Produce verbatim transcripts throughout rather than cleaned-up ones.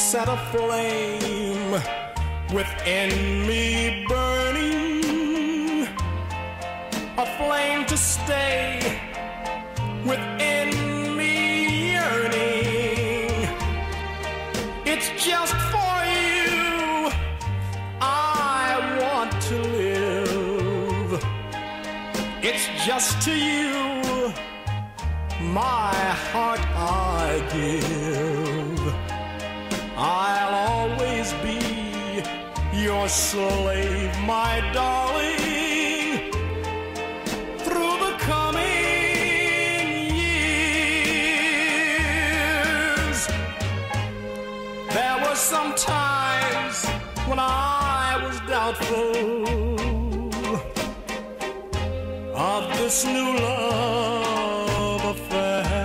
set a flame within me burning, a flame to stay within me yearning. It's just for you I want to live. It's just to you my heart I give. I'll always be your slave, my darling, through the coming years. There were some times when I was doubtful of this new love affair,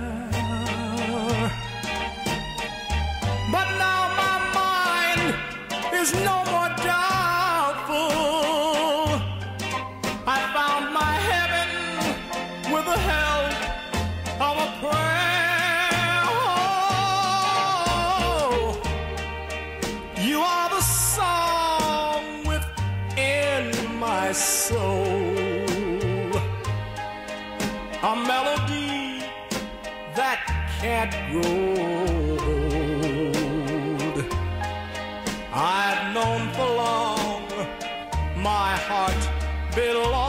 but now my mind is no more doubtful. I found my heaven with the help of a prayer. Oh, you are the song within my soul, a melody that can't grow old. I've known for long my heart belongs